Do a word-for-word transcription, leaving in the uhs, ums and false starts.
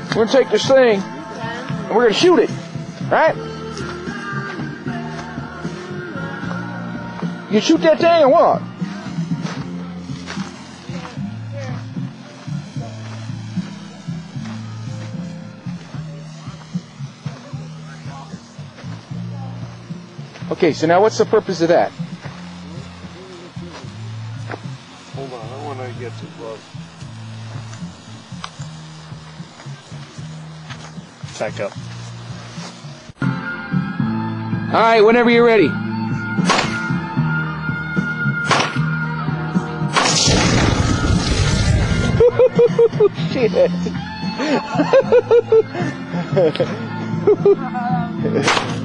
We're gonna take this thing and we're gonna shoot it, right? You shoot that thing or what? Okay, so now what's the purpose of that? Hold on, I don't want to get too close. Back up. All right, whenever you're ready. Shit.